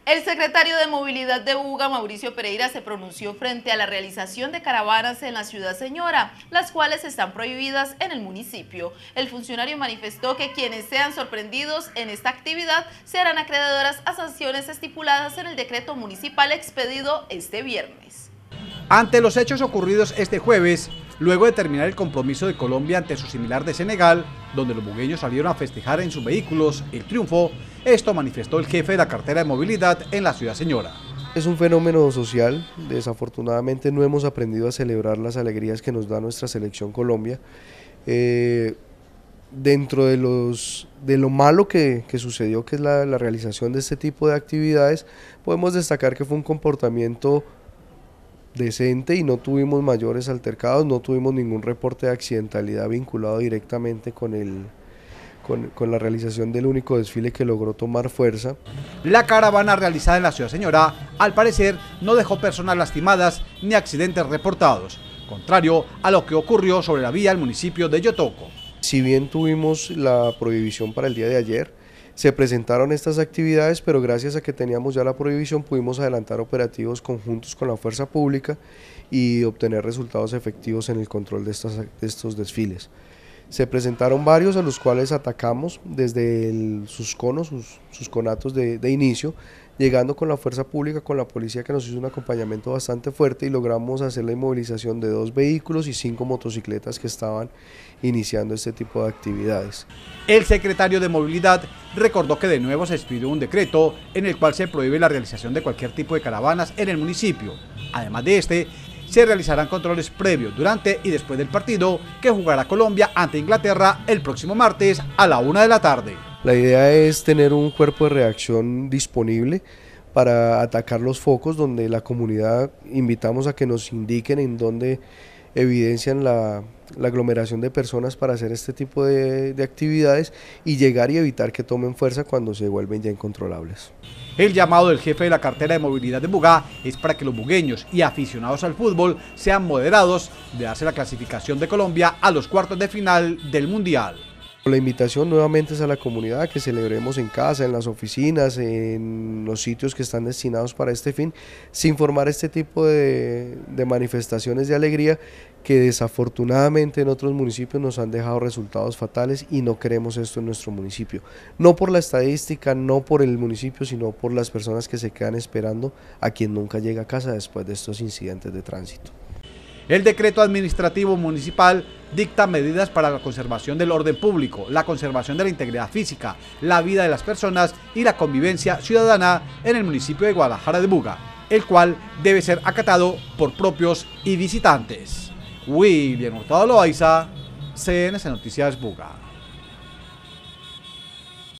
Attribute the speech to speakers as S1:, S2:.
S1: El secretario de Movilidad de Buga, Mauricio Pereira, se pronunció frente a la realización de caravanas en la Ciudad Señora, las cuales están prohibidas en el municipio. El funcionario manifestó que quienes sean sorprendidos en esta actividad serán acreedoras a sanciones estipuladas en el decreto municipal expedido este viernes.
S2: Ante los hechos ocurridos este jueves, luego de terminar el compromiso de Colombia ante su similar de Senegal, donde los bugueños salieron a festejar en sus vehículos el triunfo, esto manifestó el jefe de la cartera de movilidad en la Ciudad Señora.
S3: Es un fenómeno social, desafortunadamente no hemos aprendido a celebrar las alegrías que nos da nuestra selección Colombia. Dentro de lo malo que sucedió, que es la realización de este tipo de actividades, podemos destacar que fue un comportamiento decente y no tuvimos mayores altercados, no tuvimos ningún reporte de accidentalidad vinculado directamente con la realización del único desfile que logró tomar fuerza.
S2: La caravana realizada en la Ciudad Señora, al parecer, no dejó personas lastimadas ni accidentes reportados, contrario a lo que ocurrió sobre la vía del municipio de Yotoco.
S3: Si bien tuvimos la prohibición para el día de ayer, se presentaron estas actividades, pero gracias a que teníamos ya la prohibición pudimos adelantar operativos conjuntos con la fuerza pública y obtener resultados efectivos en el control de estos desfiles. Se presentaron varios a los cuales atacamos desde sus conos, sus conatos de inicio, llegando con la fuerza pública, con la policía que nos hizo un acompañamiento bastante fuerte y logramos hacer la inmovilización de 2 vehículos y 5 motocicletas que estaban iniciando este tipo de actividades.
S2: El secretario de Movilidad recordó que de nuevo se expidió un decreto en el cual se prohíbe la realización de cualquier tipo de caravanas en el municipio. Además de este, se realizarán controles previos, durante y después del partido que jugará Colombia ante Inglaterra el próximo martes a la 1 de la tarde.
S3: La idea es tener un cuerpo de reacción disponible para atacar los focos donde la comunidad invitamos a que nos indiquen en dónde evidencian la aglomeración de personas para hacer este tipo de actividades y llegar y evitar que tomen fuerza cuando se vuelven ya incontrolables.
S2: El llamado del jefe de la cartera de movilidad de Buga es para que los bugueños y aficionados al fútbol sean moderados de darse la clasificación de Colombia a los cuartos de final del Mundial.
S3: La invitación nuevamente es a la comunidad a que celebremos en casa, en las oficinas, en los sitios que están destinados para este fin, sin formar este tipo de manifestaciones de alegría que desafortunadamente en otros municipios nos han dejado resultados fatales y no queremos esto en nuestro municipio. No por la estadística, no por el municipio, sino por las personas que se quedan esperando a quien nunca llega a casa después de estos incidentes de tránsito.
S2: El decreto administrativo municipal dicta medidas para la conservación del orden público, la conservación de la integridad física, la vida de las personas y la convivencia ciudadana en el municipio de Guadalajara de Buga, el cual debe ser acatado por propios y visitantes. William Hurtado Loaiza, CNC Noticias Buga.